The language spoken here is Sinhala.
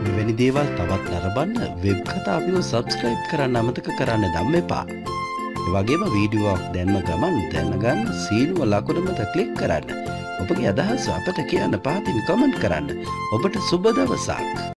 මෙවැනි දේවල් තවත් නරඹන්න වෙබ් කතා අපිව සබ්ස්ක්‍රයිබ් කරන්න අමතක කරන්න නම් එපා. ඒ වගේම වීඩියෝවක් දැම්ම ගමන් දැනගන්න සීනුව ලකුණ මත ක්ලික් කරන්න. ඔබගේ අදහස් අපට කියන්න පහතින් කමෙන්ට් කරන්න. ඔබට සුබ දවසක්.